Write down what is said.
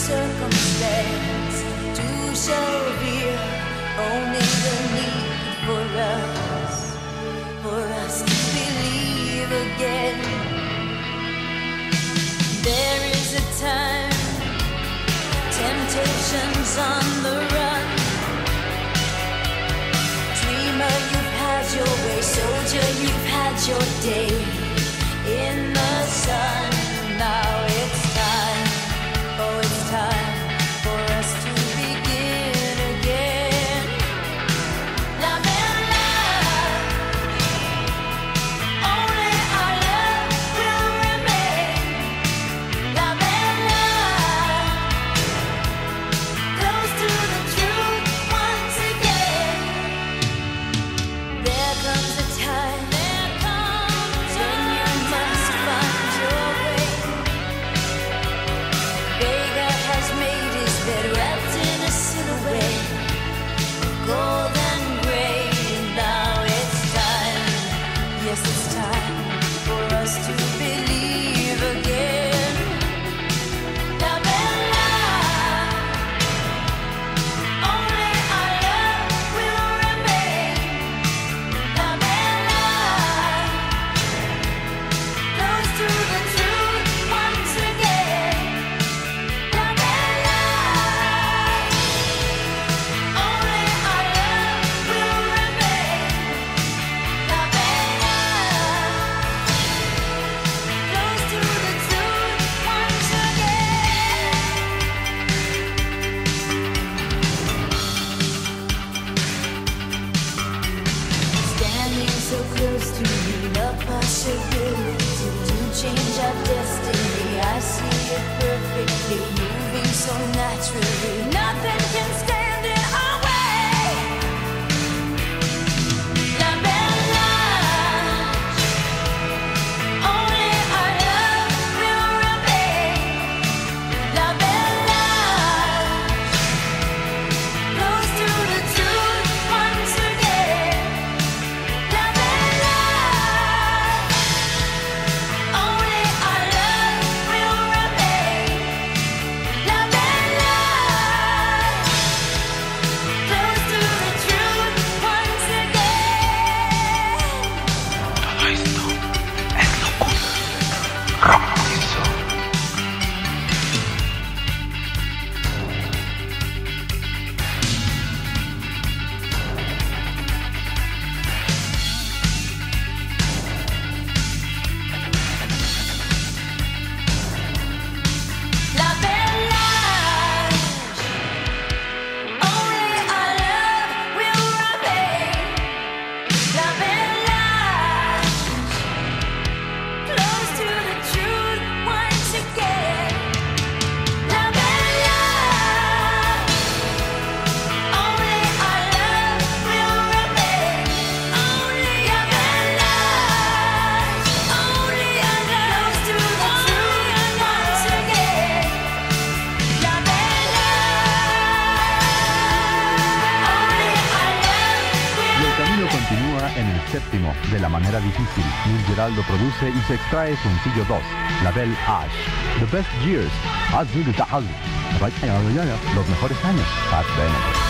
circumstance to severe, only the need for us to believe again. There is a time, temptations on the run. Dreamer, you've had your way. Soldier, you've had your day in the sun. Now it's time, oh it's time for us to begin again. Love and love, only our love will remain. Love and love, close to the truth once again. There comes a time when you must find your way. Vega has made his bed, wrapped in a silhouette of gold and gray. Now it's time, yes it's time for us to believe again. Love and love, only our love will remain. Love and love, close to the truth once again. Love and love, only our love will remain. Love and love, close to the truth once again. Standing so close to me, the possibility to change our destiny. I see it perfectly, moving so naturally. Nothing can stand in our way. Love and love, only our love will remain. Love and love, close to the truth once again. Love and love, only our love will remain. Love and love, close to the truth once again. Todo esto es locura. Rocktizo. Love and love, only our love will remain. Love and love, close to the truth once again. Love and love, only our love will remain. Only love and love, only our love, close to the truth once again. Love and love, only our love Y el camino continúa en el séptimo, de la manera difícil. Neil Giraldo produce y se extrae sencillo 2, Label Ash. The Best Years, los mejores años, Pat Benatar.